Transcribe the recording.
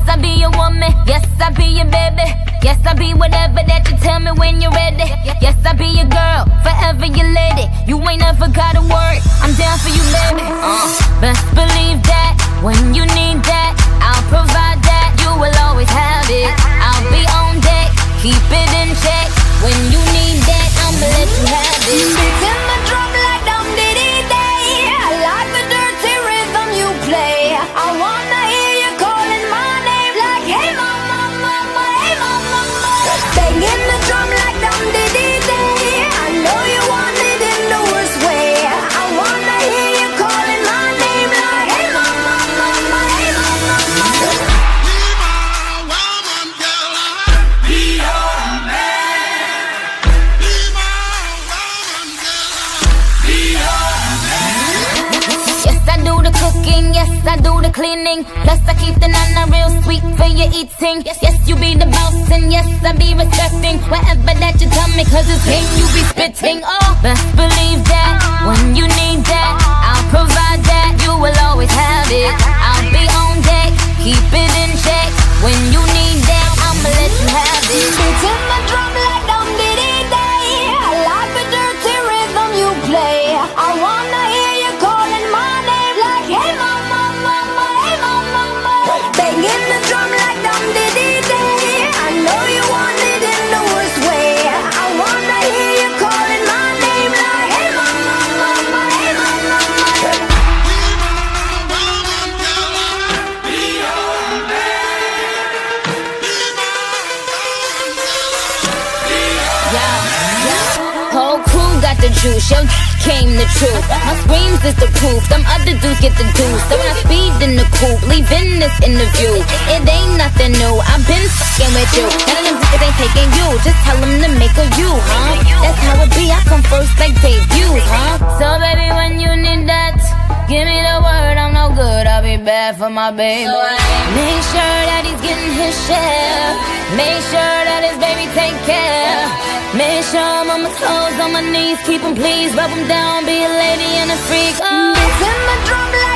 I be your woman, yes, I be your baby. Yes, I be whatever that you tell me when you're ready. Yes, I be your girl, forever your lady. You ain't never gotta worry, I'm down for you, baby. Best believe that, when you need that, I'll provide that. You will always have it, I'll be on deck, keep it in check. When you need that, I'ma let you have it. Beating the drum like dum-diddy-day. I like the dirty rhythm you play. I wanna hear you calling my name like, hey mama, mama, hey mama, mama. Banging the drum like dum-diddy-day. I know you want it in the worst way. I wanna hear you calling my name like, hey mama, mama, hey mama, mama. Be my woman, girl, be your man. Be my woman, girl, be your man. Yes, I do the cooking, yes, I do the cleaning. Plus I keep the nana real sweet for your eating. Yes, you be the boss and yes, I be respecting whatever that you tell me, cause it's game you be spitting. Oh, best believe that, when you need that, I'll provide that. You will always have it, I'll be on deck, keep it in check. When you need that, I'ma let you have it. Beating the drum like dum-diddy-day. I like the dirty rhythm you play. I wanna hear you calling my name like, hey mama, mama, hey mama, mama. Banging the drum like dum-diddy-day. I know you want it in the worst way. I wanna hear you calling my name like, hey mama, mama, hey mama, mama. Be my woman, girl, be your man. Be my woman, girl, be your Whole crew got the juice, yo came the truth. My screams is the proof, them other dudes get the deuce. So when I speed in the coupe, leaving this interview, it ain't nothing new, I've been fucking with you. None of them niggas ain't taking you, just tell them to make a you, huh? That's how it be, I come first like debuts, huh? So baby, when you need that, give me the word, I'm no good, I'll be bad for my baby. Make sure that he's getting his share, make sure that his baby take care. Make sure I'm on my toes, on my knees, keep him please, rub him down, be a lady and a freak. Oh. Beating the drum like